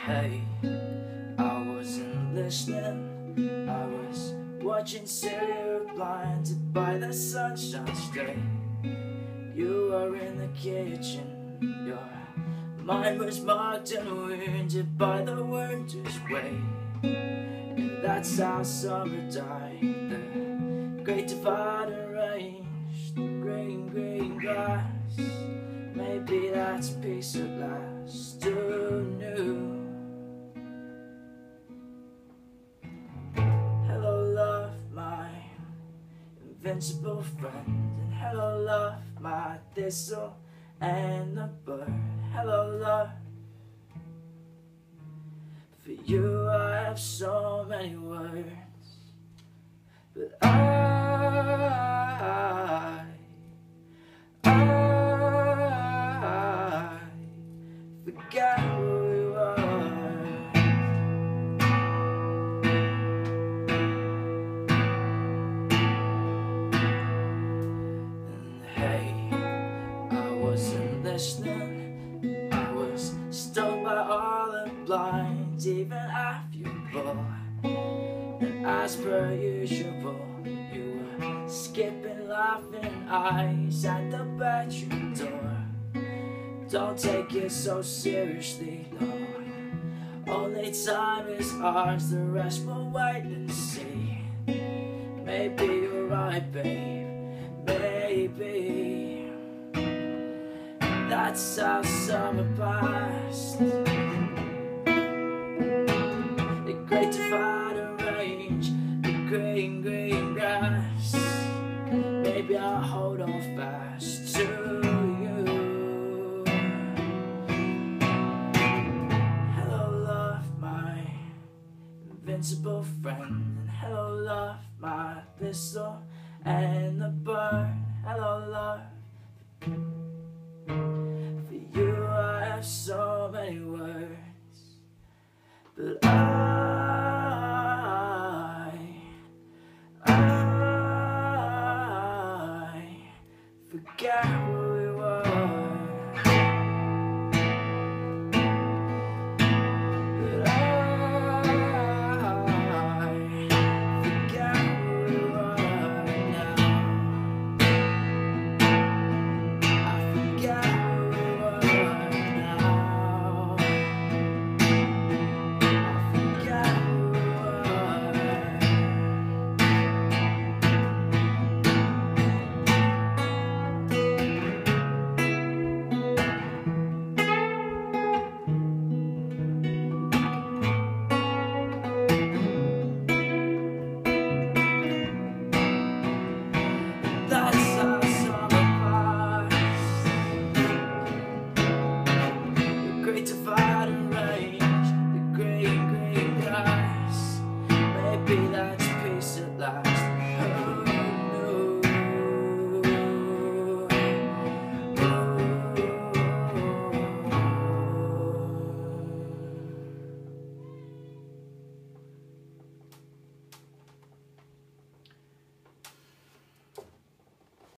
Hey, I wasn't listening, I was watching silhouette blinded by the sunshine straight. You were in the kitchen, your mind was marked and wounded by the winter's weight. And that's how summer died, the great divide arranged, the green grass. Maybe that's peace at last. Who knew? Hello love, my invincible friend, and hello love, my thistle and the bird. Hello love, for you I have so many words, but I forgot who we were. And hey, I wasn't listening, I was stung by all the blinds, even after you bought. And as per usual, you were skipping laughing eyes at the bedroom door. Don't take it so seriously, no. Only time is ours, the rest will wait and see. Maybe you're right, babe, maybe. That's how summer passed. The great divide arranged, the green grass. Maybe I'll hold on fast to you. Invincible friend, and hello love, my thistle and the bird. Hello love, for you I have so